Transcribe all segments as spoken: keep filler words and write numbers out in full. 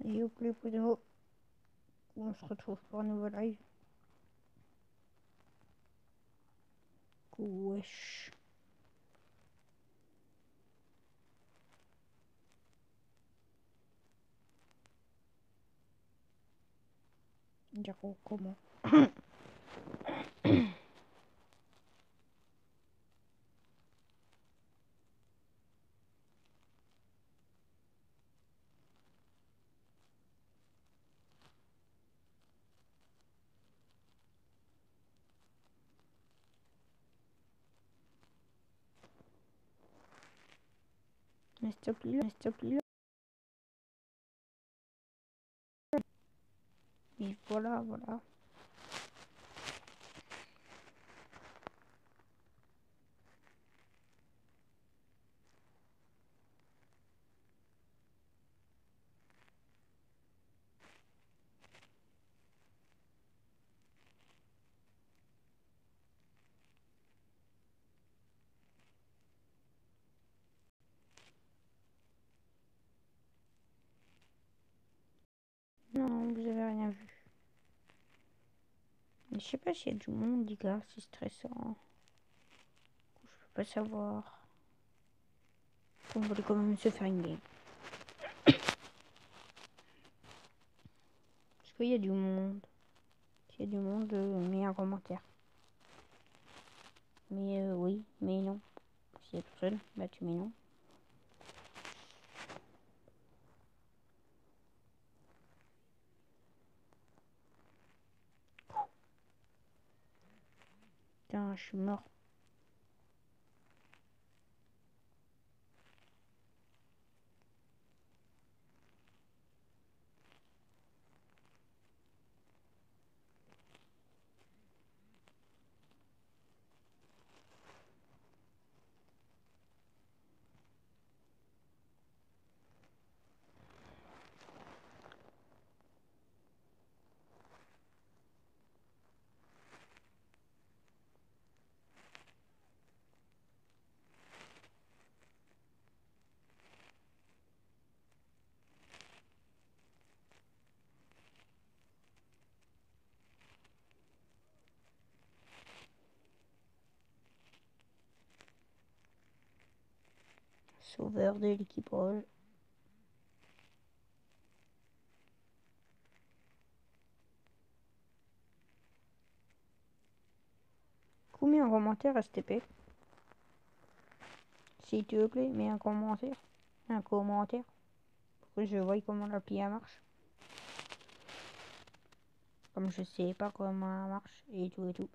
Et hop les potos, on se retrouve pour un nouveau live. Wesh. Dire comment. Mais s'il te plaît, mais s'il te plaît. Et voilà, voilà. Non, vous avez rien vu. Mais je sais pas s'il y a du monde, les gars, c'est stressant. Je peux pas savoir. On voulait quand même se faire une game. Est-ce qu'il y a du monde? S'il y a du monde, euh, mets un commentaire. Mais euh, oui, mais non. S'il y a personne, bah tu mets non. Putain, je suis mort. Sauveur de l'équipage. Mets un commentaire S T P. S'il te plaît, mets un commentaire. Un commentaire. Pour que je voie comment l'appli marche. Comme je sais pas comment elle marche et tout et tout.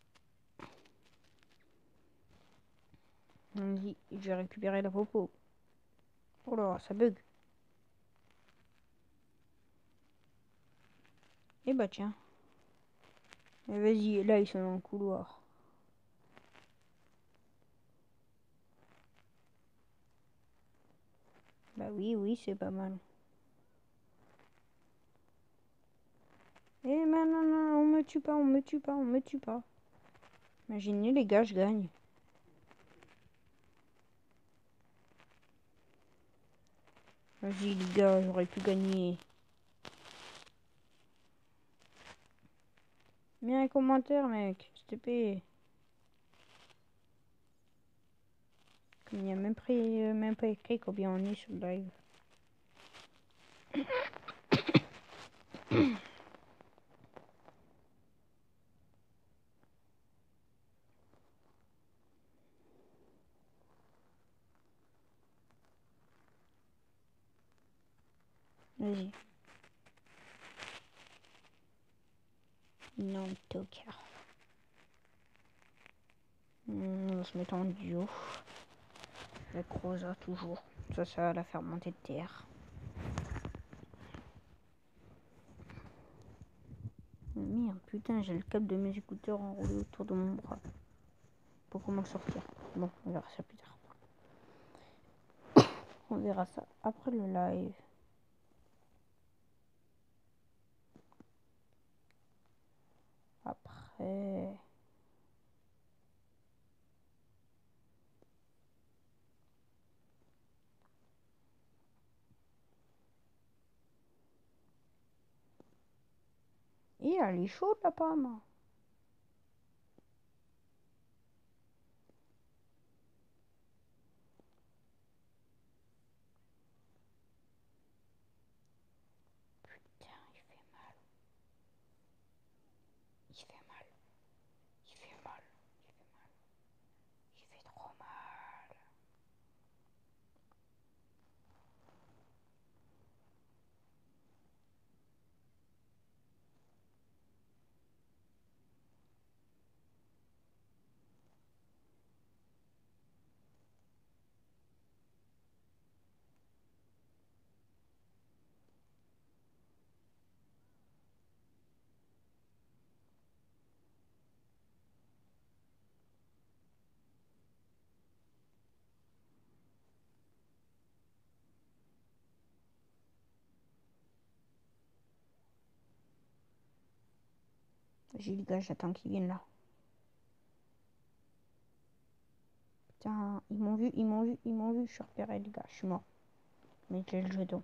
Vas-y, je vais récupérer la popo. Oh là, ça bug. Et bah tiens. Et vas-y, là ils sont dans le couloir. Bah oui, oui, c'est pas mal. Eh ben non, non, on me tue pas, on me tue pas, on me tue pas. Imaginez les gars, je gagne. Vas-y les gars, j'aurais pu gagner. Mets un commentaire mec, s'il te plaît. Comme il n'y a même, pris, euh, même pas écrit combien on est sur le live. Vas-y. Non, tocard. On va se mettre en duo. Avec Rosa toujours. Ça, ça va la faire monter de terre. Merde, putain, j'ai le câble de mes écouteurs enroulé autour de mon bras. Pour comment sortir. Bon, on verra ça plus tard. On verra ça après le live. Après... Et elle est chaude la pomme. Putain, il fait mal. Il fait mal. Il fait mal. Il fait mal. Il fait trop mal. J'ai les gars, j'attends qu'ils viennent là. Putain, ils m'ont vu, ils m'ont vu, ils m'ont vu, je suis repéré les gars, je suis mort. Mais j'ai le jeton.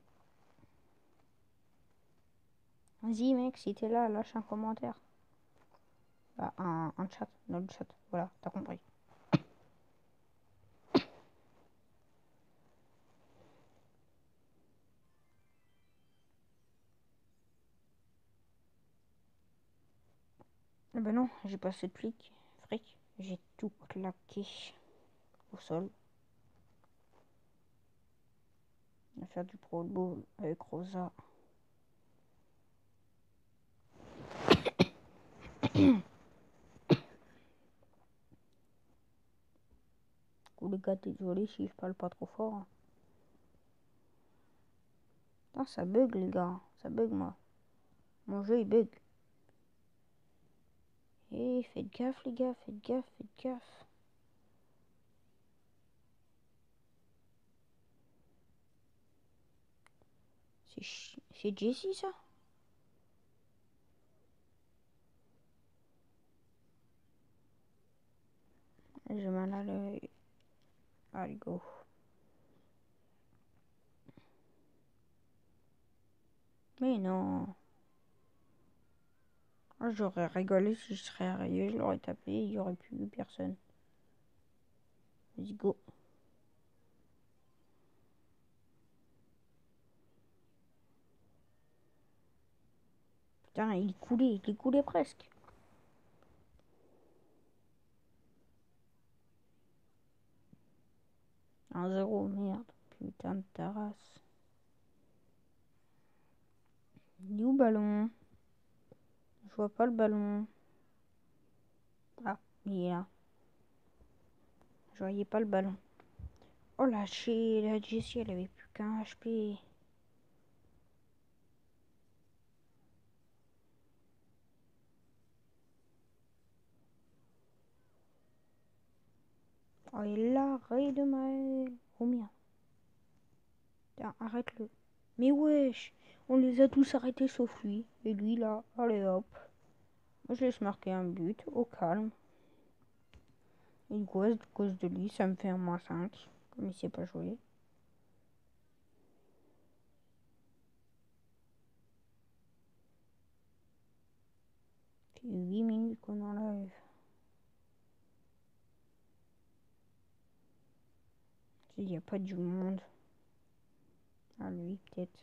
Vas-y mec, si t'es là, lâche un commentaire. Bah, un, un chat, dans le chat. Voilà, t'as compris. Eh ben non, j'ai pas assez de flic, fric. J'ai tout claqué au sol. On va faire du Pro Bowl avec Rosa. Ou les gars, désolé si je parle pas trop fort. Ah, ça bug les gars, ça bug moi. Mon jeu il bug. Eh, faites gaffe les gars, faites gaffe, faites gaffe. C'est Jessie ça? J'ai mal à l'œil. Allez, go. Mais non. Ah, j'aurais rigolé si je serais arrivé, je l'aurais tapé, il n'y aurait plus personne. Let's go. Putain, il coulait, il coulait presque. un zéro, merde. Putain de ta race. Il est où le ballon? Je vois pas le ballon. Ah, il est là. Je voyais pas le ballon. Oh la chez la Jessie, elle avait plus qu'un H P. Oh, et l'arrêt de Maël. Oh merde. Tiens, arrête-le. Mais wesh, on les a tous arrêtés sauf lui. Et lui là, allez hop. Moi je laisse marquer un but, au calme. Et du coup, à cause de lui, ça me fait un moins cinq. Comme il sait pas jouer. Ça fait huit minutes qu'on en live. Il n'y a pas du monde. Ah lui, peut-être.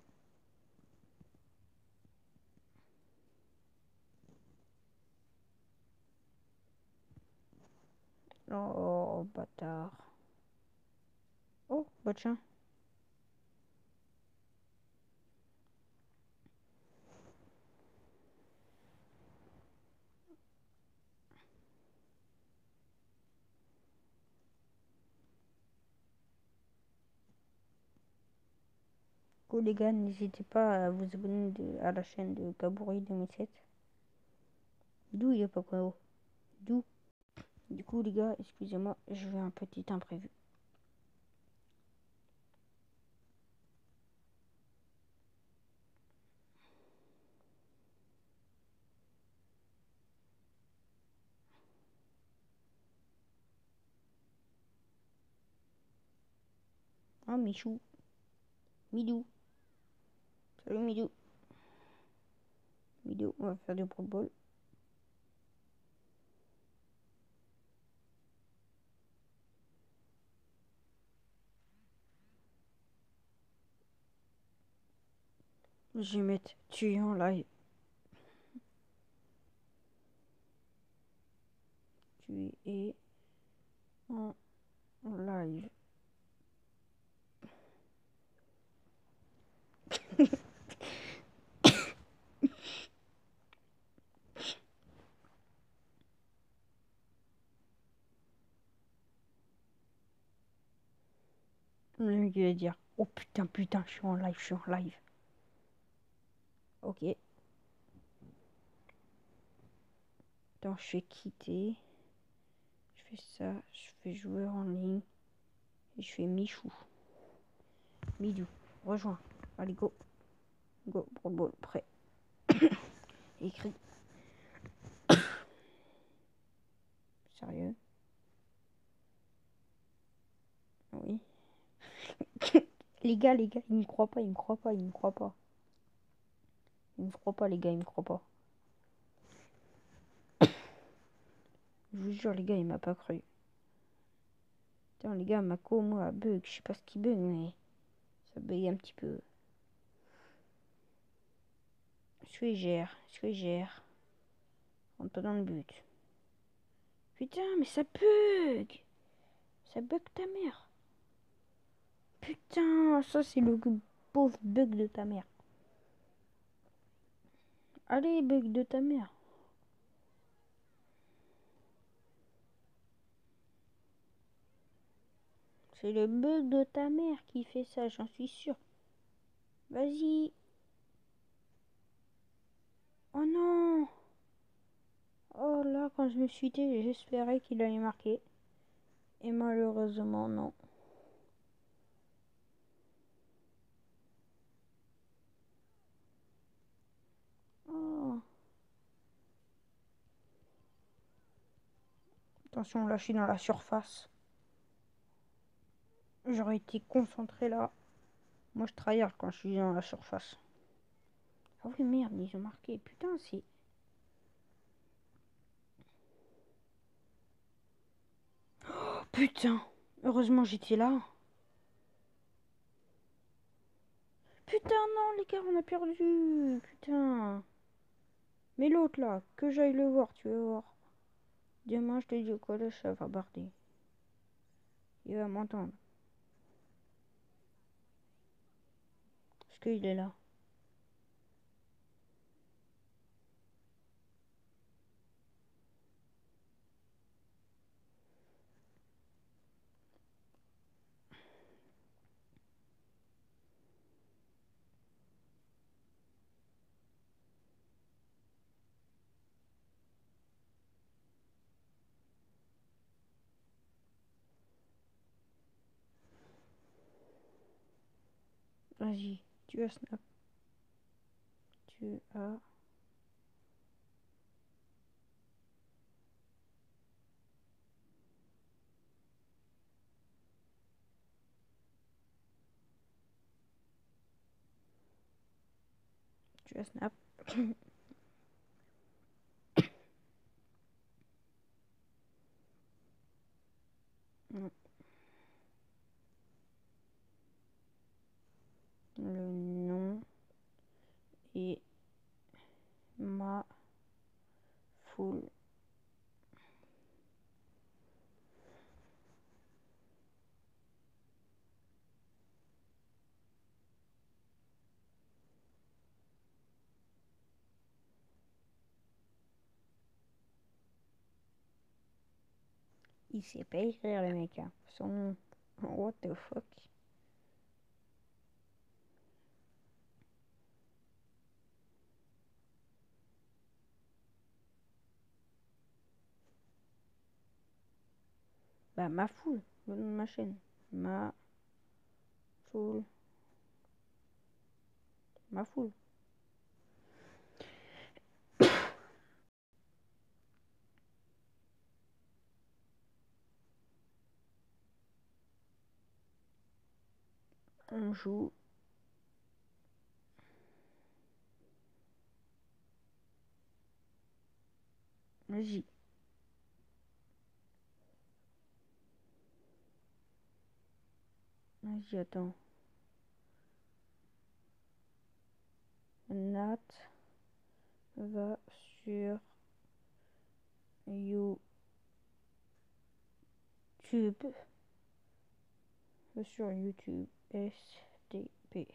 Oh, bâtard. Oh, bah tiens. Du coup, les gars, n'hésitez pas à vous abonner de- à la chaîne de Kabouri deux mille sept. D'où il n'y a pas quoi. D'où. Du coup, les gars, excusez-moi, je vais un petit imprévu. Ah, Michou. Midou. Salut, Midou. Vidéo, on va faire du Brawl Ball. Je vais mettre tu es en live. Tu es en live. Le mec il va dire oh putain putain je suis en live, je suis en live. Ok. Attends, je fais quitter. Je fais ça, je fais joueur en ligne. Et je fais Michou. Midou, rejoins. Allez go. Go, Brawl Ball, prêt. Écrit. Sérieux? Oui. Les gars, les gars, ils me croient pas, ils me croient pas, ils me croient pas. Ils me croient pas, les gars, ils me croient pas. Je vous jure, les gars, il m'a pas cru. Putain, les gars, ma co, moi, bug. Je sais pas ce qui bug, mais ça bug un petit peu. Est-ce que je gère? Est-ce que je gère? On pas dans le but. Putain, mais ça bug! Ça bug ta mère. Putain, ça c'est le pauvre bug de ta mère. Allez, bug de ta mère. C'est le bug de ta mère qui fait ça, j'en suis sûr. Vas-y. Oh non. Oh là, quand je me suis dit, j'espérais qu'il allait marquer. Et malheureusement, non. Oh. Attention, là, je suis dans la surface. J'aurais été concentré là. Moi, je tryhard quand je suis dans la surface. Ah oui, merde, ils ont marqué. Putain, c'est... Oh, putain. Heureusement, j'étais là. Putain, non, les gars, on a perdu. Putain. Mais l'autre, là, que j'aille le voir, tu vas voir. Demain, je te dis au collège, ça va barder. Il va m'entendre. Parce qu'il est là. Vas-y, tu as snap. Tu as... Tu as snap. Non. Le nom est ma foule. Il sait pas écrire le mec. Hein. Son... What the fuck. Bah, ma foule, le nom de ma chaîne. Ma foule. Ma foule. On joue. Vas-y. Vas-y, attends. Nat va sur YouTube. Sur YouTube. S T P.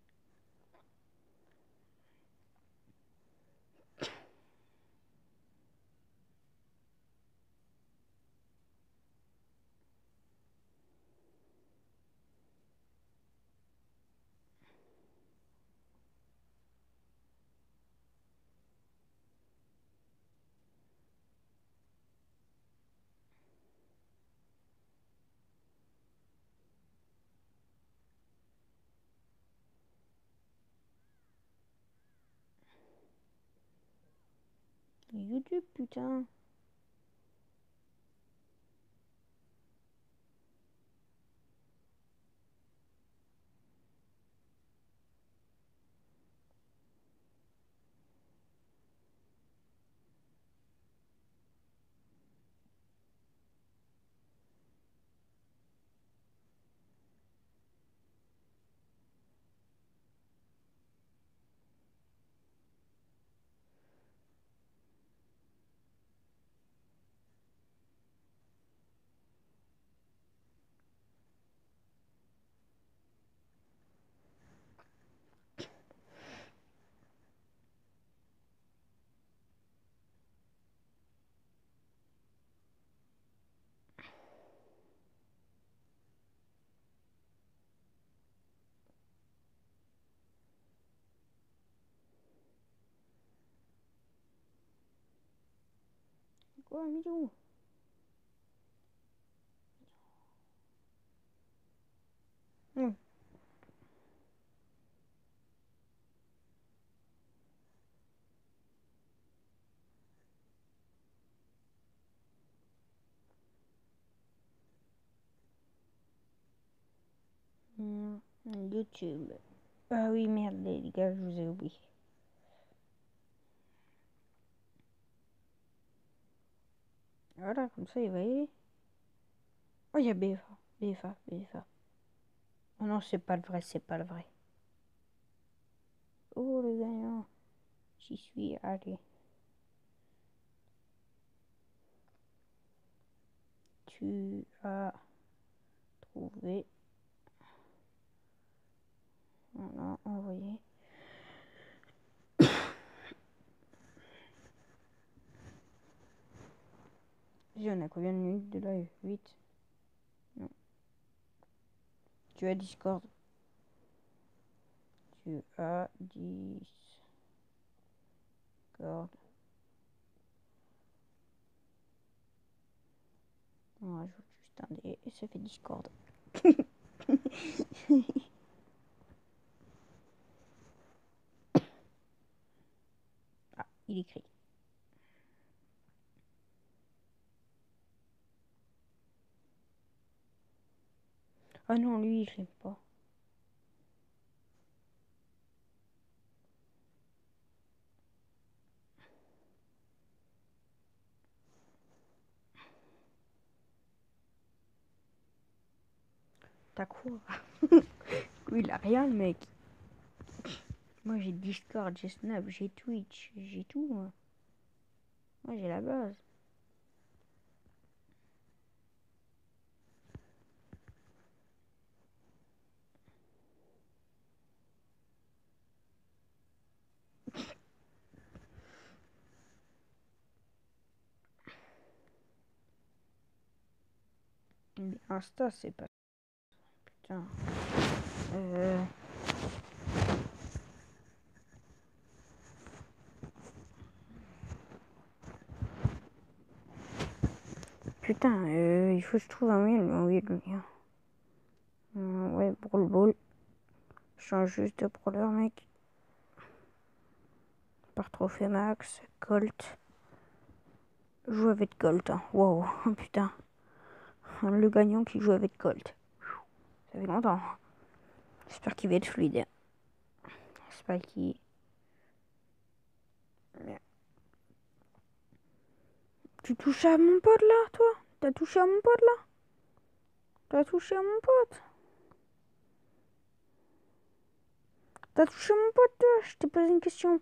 YouTube, putain. Quoi, Milou? Hum. Hum, YouTube. Ah oui, merde, les gars, je vous ai oublié. Voilà, comme ça, il va y aller. Oh, il y a B F A. B F A, B F A. Oh non, c'est pas le vrai, c'est pas le vrai. Oh, le gagnant. J'y suis, allez. Tu as trouvé. Voilà, envoyé. Vas-y, on a combien de minutes de live? huit. Non. Tu as Discord. Tu as Discord. On rajoute juste un D et ça fait Discord. Ah, il écrit. Ah non, lui, je l'aime pas. T'as quoi? Lui, il a rien, le mec. Moi, j'ai Discord, j'ai Snap, j'ai Twitch, j'ai tout, moi. Moi, j'ai la base. Mais Insta, c'est pas... Putain. Euh... Putain, euh, il faut que je trouve un moyen de lui envoyer le lien. Euh, ouais, Brawl Ball. Je change juste de brawler, mec. Par trophée max, Colt. Joue avec Colt, hein. Wow, putain. Le gagnant qui joue avec Colt. Ça fait longtemps. J'espère qu'il va être fluide. J'espère qu'il... Tu touches à mon pote là, toi? T'as touché à mon pote là? T'as touché à mon pote? T'as touché à mon pote, toi? Je t'ai posé une question.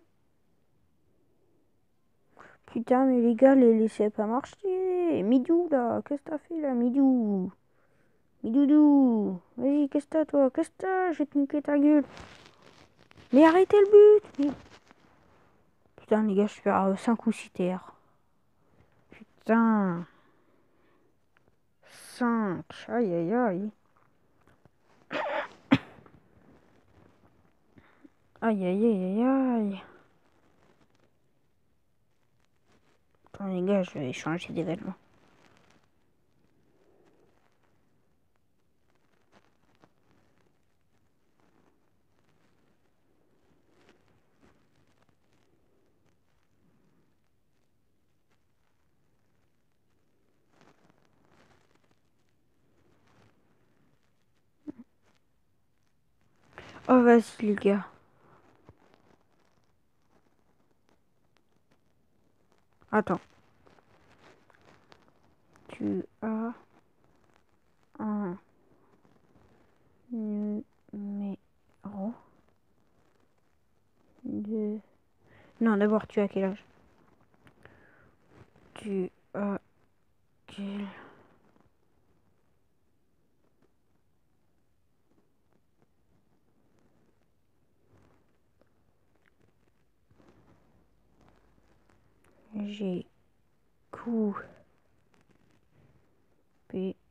Putain, mais les gars, les laissez pas marcher. Midou là, qu'est-ce que t'as fait là, Midou? Midoudou, vas-y, qu'est-ce que t'as toi? Qu'est-ce que t'as? Je vais te niquer ta gueule. Mais arrêtez le but! Mais- Putain, les gars, je perds cinq ou six terres. Putain. Cinq. Aïe aïe aïe. Aïe aïe aïe aïe aïe. Attends les gars, je vais changer d'événement. Oh vas-y les gars. Attends. Tu as un numéro de... Non, d'abord, tu as quel âge? Tu as quel... J'ai coupé